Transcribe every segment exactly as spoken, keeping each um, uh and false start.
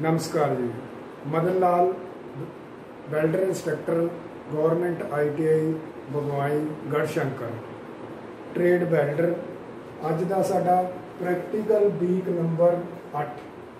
नमस्कार जी। Madan Lal welder instructor government I T I Bagwai Garhshankar trade welder. अज का साडा प्रैक्टिकल वीक नंबर अठ।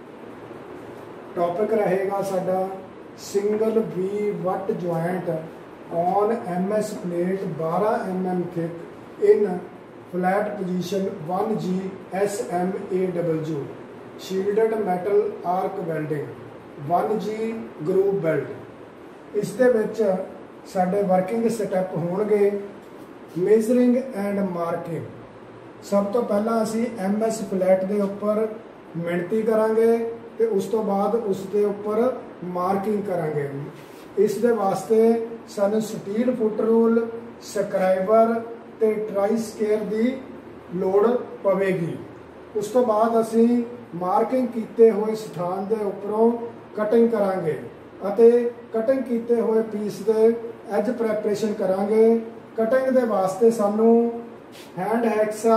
टॉपिक रहेगा साडा single V butt joint on M S plate बारह M M thick in flat position one G S M A W shielded metal arc welding one G groove weld. इस दे विच साडे working step होणगे measuring and marking. सब तो पहला असी एम एस फ्लैट के उपर मिणती करांगे ते उस तो बाद उस दे उपर मार्किंग करांगे। इस दे वास्ते सानू स्टील फुट रूल स्क्राइबर ते ट्राई स्केयर की लोड़ पवेगी। उस तो बाद असी मार्किंग कीते हुए स्थान के उपरों कटिंग करांगे अते कटिंग कीते हुए पीस के एज प्रैपरेशन करांगे। कटिंग के वास्ते सानू हैंड हैक्सा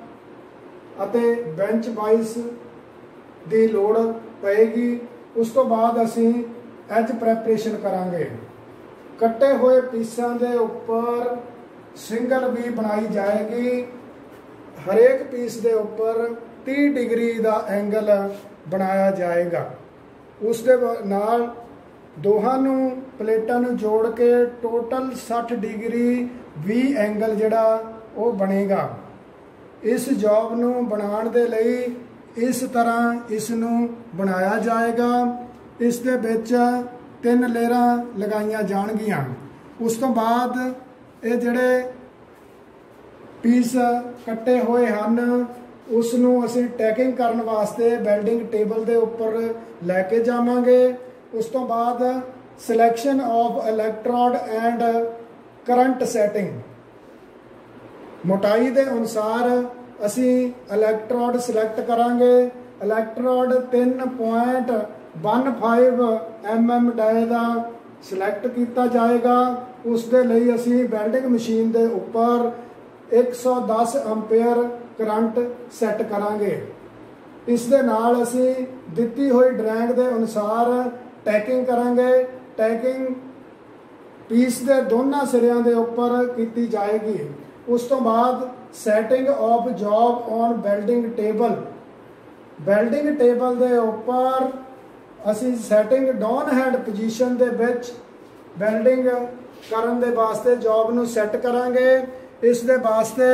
अते बेंच वाइस की लोड़ पएगी। उस तो बाद असी एज प्रैपरेशन करांगे। कट्टे हुए पीसां के उपर सिंगल वी बनाई जाएगी। हरेक पीस के उपर तीस डिग्री का एंगल बनाया जाएगा। उस दे नाल दोहां नूं प्लेटां नूं जोड़ के टोटल साठ डिग्री वी एंगल जिहड़ा वो बनेगा। इस जॉब नूं बनाउण दे लई इस तरह इस नूं बनाया जाएगा। इस दे विच तीन लेयरां लगाईयां जाणगीਆਂ। उस तो बाद ये जिहड़े पीस कट्टे हुए हैं उसनूं असीं टैकिंग करन वास्ते वेल्डिंग टेबल के उपर लैके जावांगे। उस तो बाद selection of electrode and current setting मोटाई के अनुसार असी इलैक्ट्रोड सिलैक्ट करांगे। इलैक्ट्रोड तीन point one five M M dia का सिलैक्ट किया जाएगा। उस दे लई असी वेल्डिंग मशीन के उपर एक सौ दस एम्पेयर करंट सैट करांगे। इस दे नाल असी दिती हुई ड्रैंग के अनुसार टैकिंग करांगे। टैकिंग पीस के दोनों सिरियां के उपर की जाएगी। उस तो बाद setting of job on welding table. Welding table के उपर असी सैटिंग डाउन हैंड पोजीशन के विच वेल्डिंग करन दे वास्ते जॉब नूं सैट करांगे। इस दे वास्ते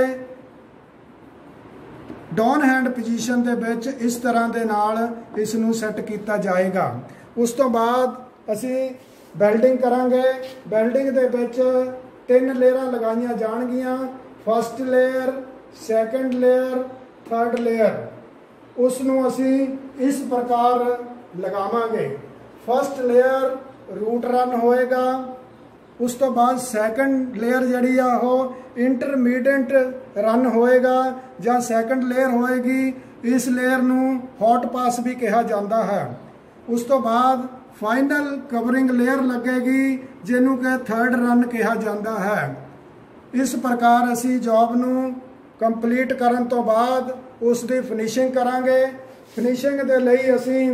डाउन हैंड पोजीशन के विच इस तरह के नाल इस नूं सैट किया जाएगा। उस तो बाद असी वेल्डिंग करांगे। वेल्डिंग के विच तीन लेयरां लगाईयां जाणगीਆਂ। First layer, second layer, third layer. उस नूं असी इस प्रकार लगावांगे। फस्ट लेयर रूट रन होएगा। उस तो बाद सैकेंड लेयर जिहड़ी आ ओह इंटरमीडिएट रन होएगा जां सैकेंड लेयर होएगी। इस लेयर नूं हॉट पास भी कहा जाता है। उस तो बाद फाइनल कवरिंग लेयर लगेगी जिन्हों के थर्ड रन कहा जाता है। इस प्रकार असी जॉब नूं कंप्लीट करन तो बाद उसकी फिनिशिंग करांगे। फिनिशिंग दे लई असी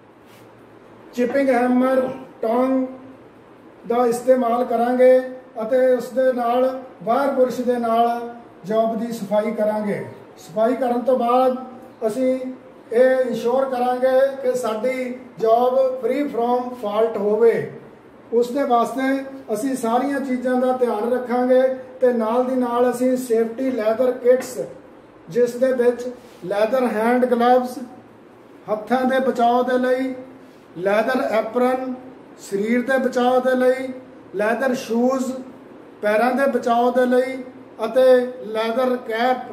चिपिंग हैमर टोंग का इस्तेमाल करांगे अते उस दे नाल बाहर बुरश दे नाल जॉब की सफाई करांगे। सफाई करन तो बाद असी ये इंश्योर करांगे कि साडी जॉब फ्री फ्रॉम फॉल्ट होवे। उस दे वास्ते असी सारियां चीज़ों का ध्यान रखांगे ते नाल दी नाल असी सेफ्टी लैदर किट्स जिस दे विच लैदर हैंड ग्लव्स हत्थां दे बचाव दे लई, लैदर एप्रन शरीर के बचाव के लिए, लैदर शूज़ पैरों के बचाव के लिए अते लैदर कैप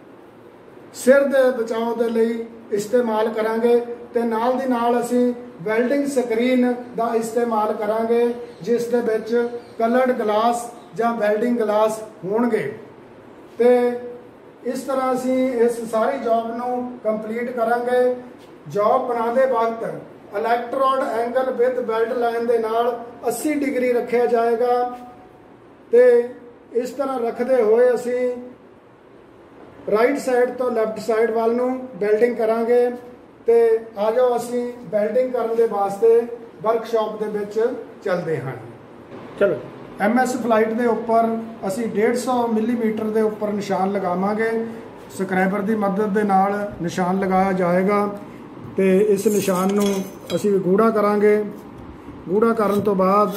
सिर के बचाव के लिए इस्तेमाल करांगे। ते नाल दी नाल असी वेल्डिंग स्क्रीन का इस्तेमाल करांगे जिस दे विच कलर्ड ग्लास जां वेल्डिंग ग्लास होणगे। ते इस तरह असी इस सारी जॉब नूं कंप्लीट करांगे। जॉब बनाते वक्त electrode angle with weld line के नाल अस्सी डिग्री रखा जाएगा। तो इस तरह रखते हुए असी राइट साइड तो लैफ्ट साइड वाल नूं वेल्डिंग करांगे। ਤੇ ਆ ਜਾਓ ਅਸੀਂ ਵੈਲਡਿੰਗ ਕਰਨ ਦੇ ਵਾਸਤੇ ਵਰਕਸ਼ਾਪ ਦੇ ਵਿੱਚ ਚੱਲਦੇ ਹਾਂ। ਚਲੋ एम एस फ्लाइट के उपर असी डेढ़ सौ मिलीमीटर के उपर निशान लगावांगे। स्क्रैबर की मदद के नाल निशान लगाया जाएगा तो इस निशान नूं असी गूढ़ा करांगे। गूढ़ा करन तो बाद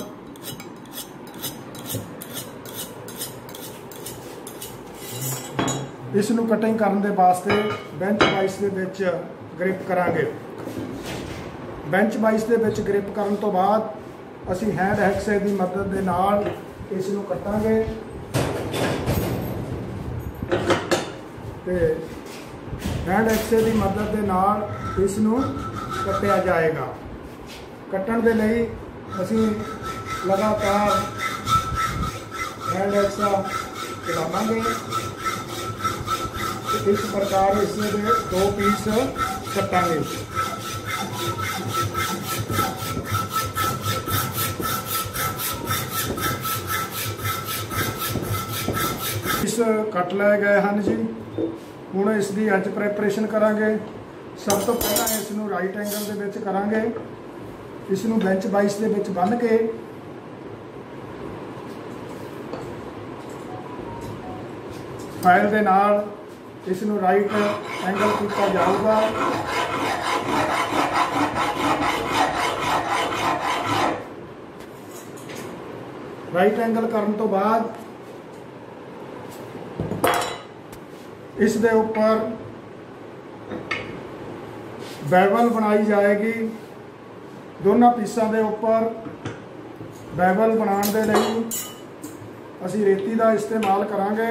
इस नूं कटिंग करन दे वास्ते बेंच वाइस दे विच ग्रिप करांगे। बेंच वाइस दे विच ग्रिप करन तो बाद असी हैंड हैक्से की मदद के नाल इस नूं कटांगे ते हैंड हैक्से की मदद के नाल इस नूं कटिया जाएगा। कट्टण दे लई असी लगातार हैंड हैक्सा चलावांगे। इस प्रकार इसमें दो पीस कटांगे। कट लाए गए हैं जी। हुण इसकी अज प्रैपरेशन करांगे। सब तो पहला इसनूं राइट एंगल दे विच करांगे। इसनूं बेंच बाइस दे विच बन के फाइल दे नाल इसनूं राइट एंगल किया जाऊगा। राइट एंगल करन तो बाद इस दे उपर बैवल बनाई जाएगी। दोनों पीसों के उपर बैवल बनाने के लिए असी रेती का इस्तेमाल करांगे।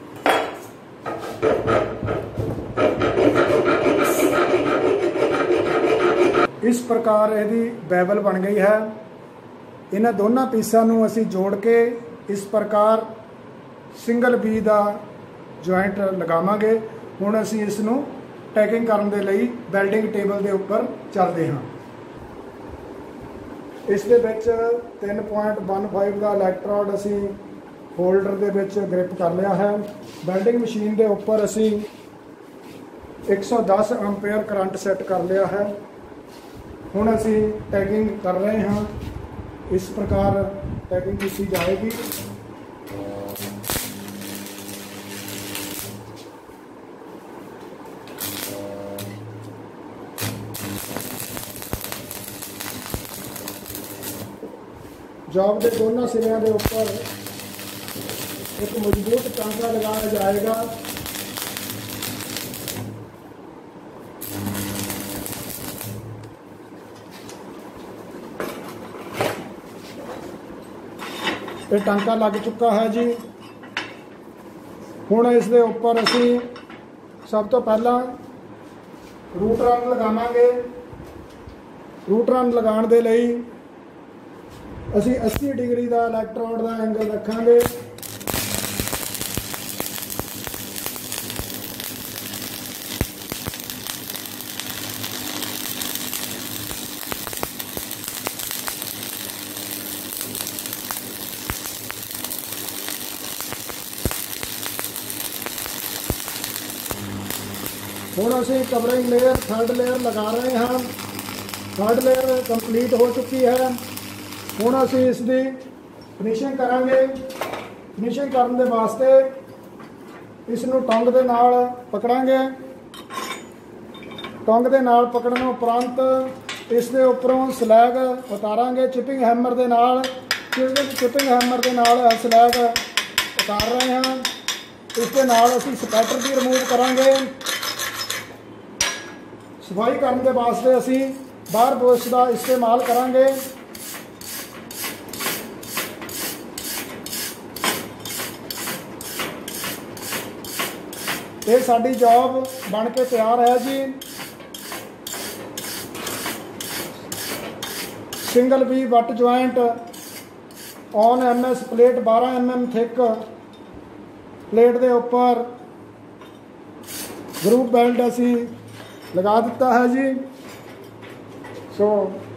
इस प्रकार यदि बैवल बन गई है। इन्हां दोनों पीसों नूं असी जोड़ के इस प्रकार सिंगल बी का जॉइंट लगावांगे। हुण असी इसनूं टैगिंग करन दे लई वैल्डिंग टेबल के उपर चलते हाँ। इस दे विच तीन पॉइंट वन फाइव का इलैक्ट्रोड असी होल्डर दे विच ग्रिप कर लिया है। वैल्डिंग मशीन के उपर असी एक सौ दस एम्पेयर करंट सैट कर लिया है। हुण असी टैगिंग कर रहे हैं। इस प्रकार टैगिंग की जाएगी। जॉब के दोनों सिरों के उपर एक मजबूत टांका लगाया जाएगा। ये टांका लग चुका है जी। हुण इस दे उपर असी सब तो पहला रूट रन लगावांगे। रूट रन लगाने के लिए असी अस्सी डिग्री का इलैक्ट्रोड का एंगल रखांगे। हुण असी कवरिंग लेयर थर्ड लेयर लगा रहे हैं। थर्ड लेयर कंप्लीट हो चुकी है। हुण असी इसकी फिनिशिंग करांगे। फिनिशिंग करने के वास्ते इसनूं टोंग दे नाल पकड़ांगे। टोंग दे नाल पकड़न उपरंत इस दे उपरों स्लैग उतारांगे चिपिंग हैमर दे नाल। चिपिंग हैमर दे नाल स्लैग उतार रहे हैं। इस दे नाल असी स्पैटर भी रिमूव करांगे। सफाई करने के वास्ते असी बाहर ब्रश का इस्तेमाल करांगे। ये साडी जॉब बन के तैयार है जी। Single V butt joint on M S plate बारह एम एम थिक प्लेट के उपर ग्रुप बेल्ट असी लगा दिता है जी। सो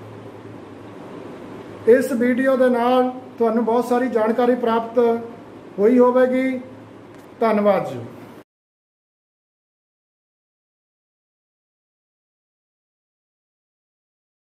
इस वीडियो के नाल तुहानूं बहुत सारी जानकारी प्राप्त हुई होवेगी। धन्यवाद जी।